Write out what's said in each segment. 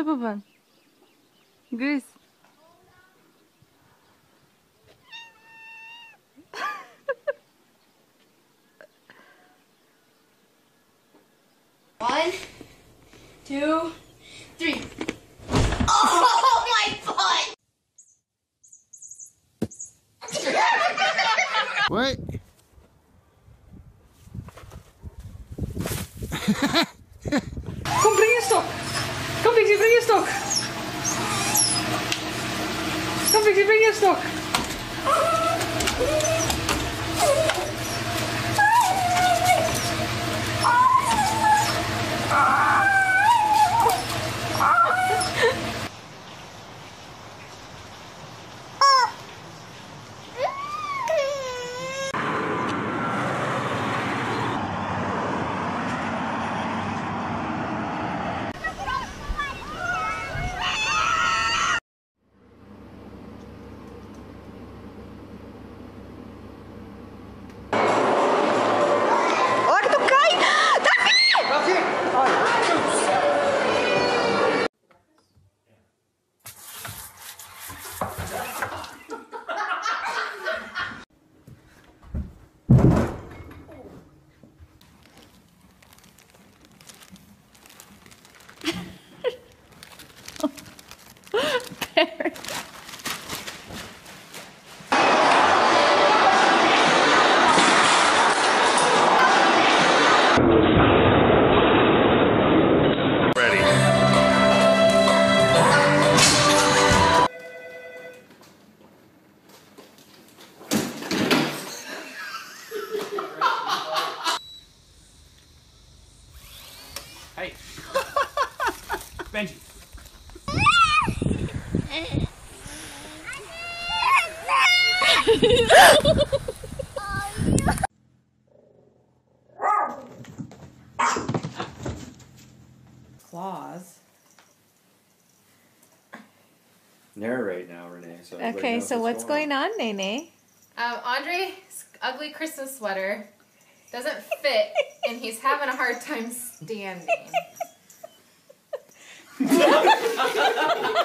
baban. Grace. One, 2, 3. Oh my butt! What? Kom, breng je stok. Kom, Pixie, breng je stok. Kom, Pixie, breng je stok. Hey. Benji. Claws. Narrate now, Renee. So Okay, so what's going on, Nene? Andre's ugly Christmas sweater doesn't fit, and he's having a hard time standing.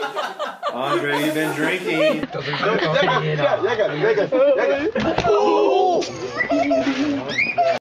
Andre, you've been drinking.